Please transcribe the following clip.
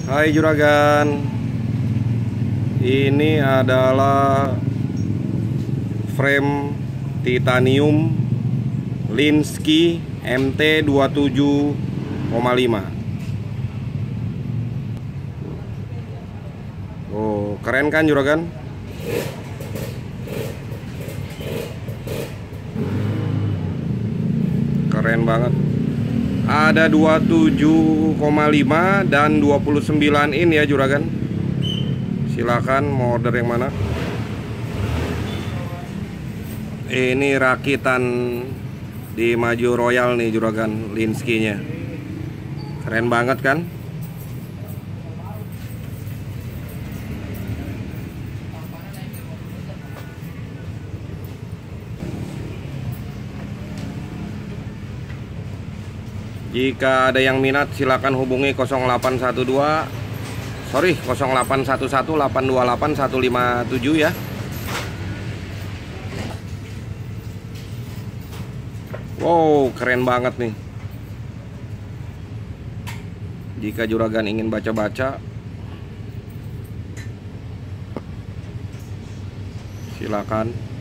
Hai Juragan, ini adalah frame titanium Linsky MT27,5. Oh, keren kan Juragan? Keren banget. Ada 27,5 dan 29 in ya Juragan. Silakan mau order yang mana. Ini rakitan di Maju Royal nih Juragan, Linsky-nya. Keren banget kan? Jika ada yang minat silakan hubungi 0811 828 157 ya. Wow, keren banget nih. Jika Juragan ingin baca-baca, silakan.